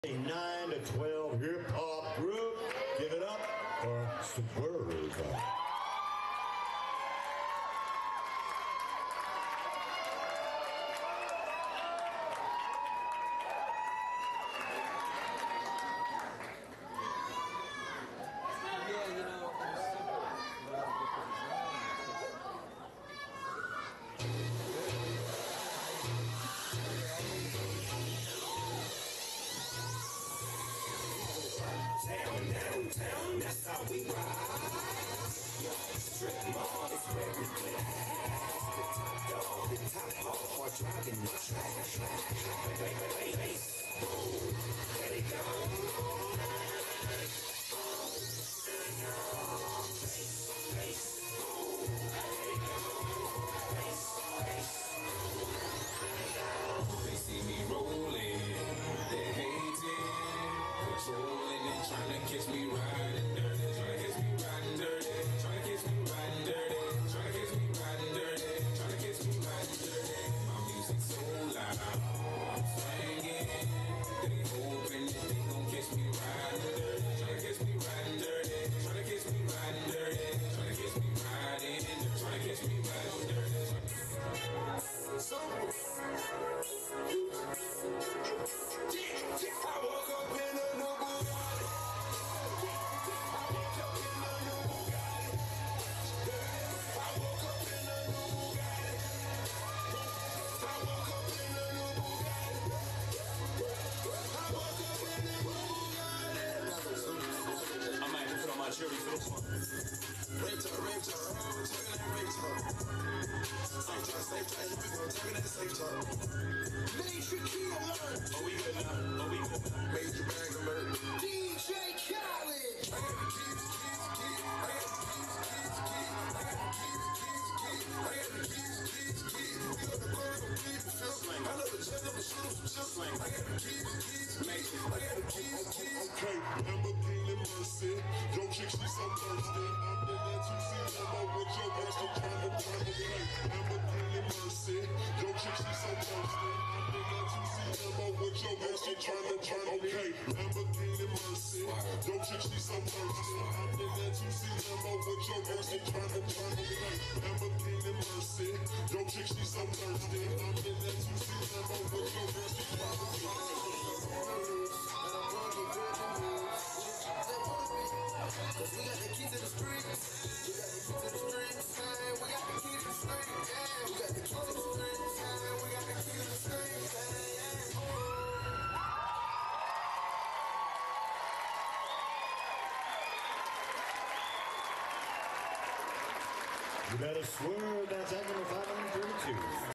A 9 to 12 hip hop group. Give it up for Swerve. Downtown, that's how we ride. Strip mall is where we blast. The top dog, the top hard driving the trash. Bass, boom, let it go. Bass, boom, let it go. Bass, they see me rolling, they hating, controlling and trying to catch me riding dirty, trying to catch me riding dirty, trying to catch me riding dirty, trying to catch me riding dirty, trying to catch me riding dirty. My music's so loud, I'm swinging, they hoping that they gon' catch me riding dirty, trying to catch me riding dirty, trying to catch me riding dirty, trying to catch me riding, trying to catch me riding dirty. I woke up in a new Bugatti. I woke up in a new Bugatti. I woke up in a new Bugatti. I woke up in a new Bugatti. I woke up in a new Bugatti. I might have to put on my cherry for this one. Rape talk, talking that rape talk. Safe talk, here we go, talking that safe talk. Major key alert. Oh, we good now. Oh, we good now. Major bag alert. DJ Khaled. I got the keys. I got the keys. I got the keys. We got the cars on people feel slang. I know the jet, I'm a shoot some shit slang. I got the keys. I got the keys. Okay, Lamborghini Mercy. Yo, chick, she so thirsty. I'm the that you see them out with your girl, so trying to play. Lamborghini Mercy. Yo, chick, she so thirsty. I'm the that you see them out with your girl, so trying to play. Okay, Lamborghini Mercy. Yo, chick, she so thirsty. I'm the that you see them out with your girl, so trying to play. Lamborghini Mercy. Yo, chick, she so thirsty. I'm the that you see them out with your girl, so trying to play. Cause we got the key to the streets. We got the key to the streets. We got the key to the streets. We got the key to the streets. We got the key to the streets. You better swerve. That's Echo 532.